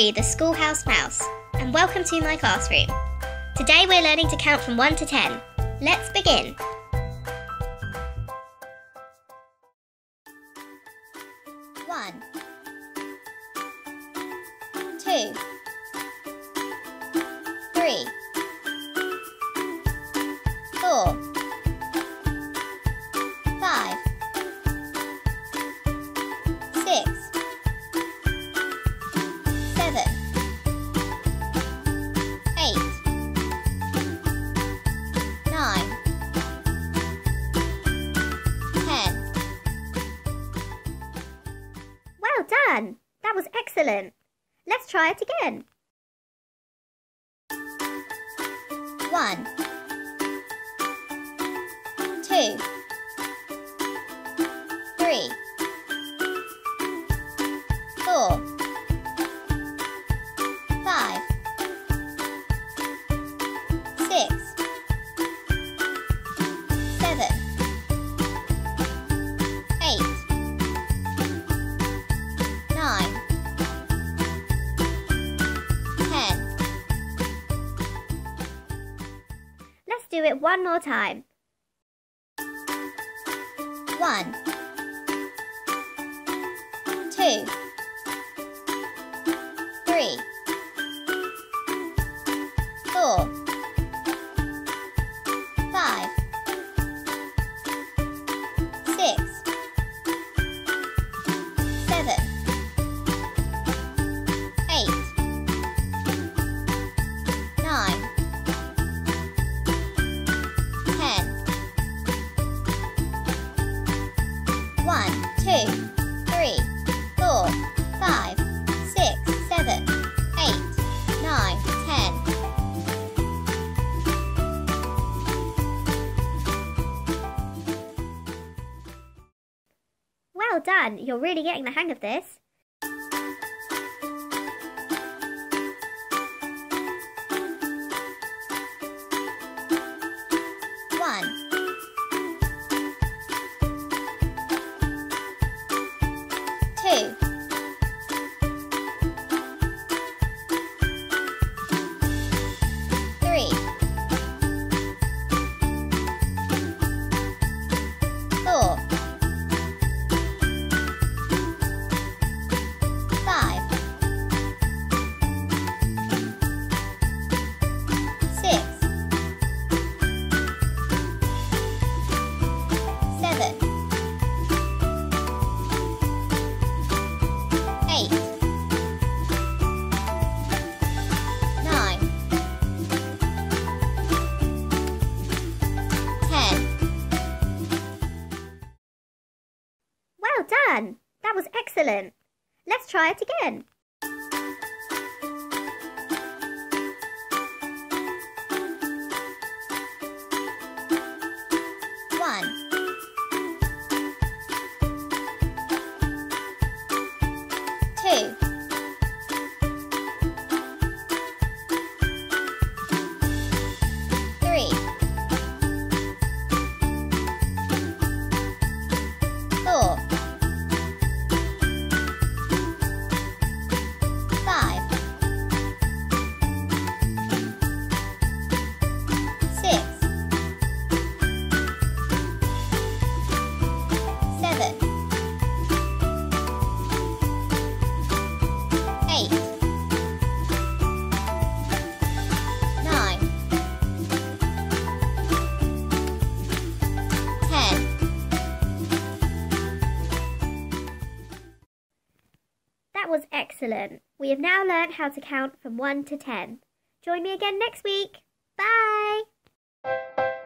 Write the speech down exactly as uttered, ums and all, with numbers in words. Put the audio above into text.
Brie, the Schoolhouse mouse, and welcome to my classroom. Today we're learning to count from one to ten. Let's begin. One, two, three, four, five, six, seven, eight, nine, ten. Well done! That was excellent. Let's try it again. One, two, three, four, five, six, seven, eight, nine, ten. Let's do it one more time. One, two, three, four, five, six, seven, eight, nine, ten. One, two, three, four, five, six, seven, eight, nine, ten. Well done, you're really getting the hang of this. One, two, three, four, five, six, seven, eight, nine, ten. Well done! That was excellent. Let's try it again. One, two, three, four, five, six, seven, eight, nine, ten. That was excellent. We have now learned how to count from one to ten. Join me again next week. Bye!